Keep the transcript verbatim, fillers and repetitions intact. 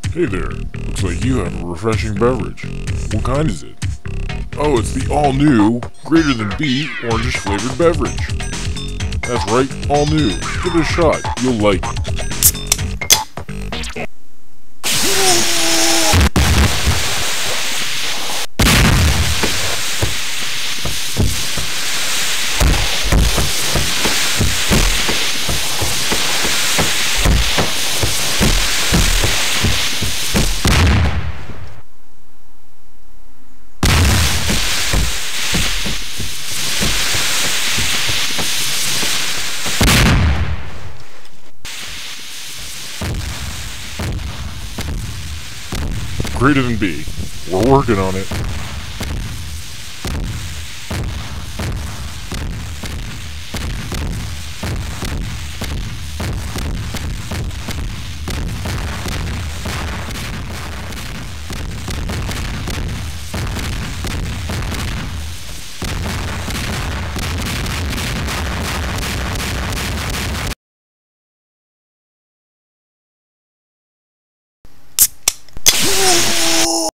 Hey there, looks like you have a refreshing beverage. What kind is it? Oh, it's the all-new, greater than B, orangish-flavored beverage. That's right, all new. Give it a shot, you'll like it. Greater than B. We're working on it.